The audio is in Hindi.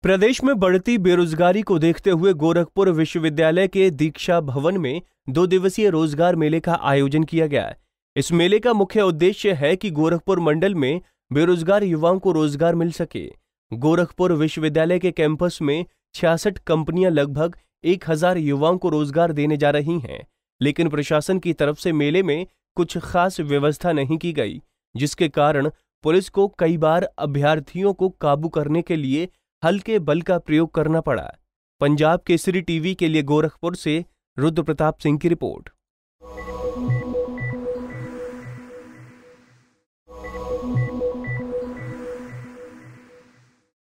प्रदेश में बढ़ती बेरोजगारी को देखते हुए गोरखपुर विश्वविद्यालय के दीक्षा भवन में 2 दिवसीय रोजगार मेले का आयोजन किया गया है। इस मेले का मुख्य उद्देश्य है कि गोरखपुर मंडल में बेरोजगार युवाओं को रोजगार मिल सके। गोरखपुर विश्वविद्यालय के कैंपस में 66 कंपनियां लगभग 1000 युवाओं को रोजगार देने जा रही हैं, लेकिन प्रशासन की तरफ से मेले में कुछ खास व्यवस्था नहीं की गई, जिसके कारण पुलिस को कई बार अभ्यर्थियों को काबू करने के लिए हल्के बल का प्रयोग करना पड़ा। पंजाब केसरी टीवी के लिए गोरखपुर से रुद्र प्रताप सिंह की रिपोर्ट।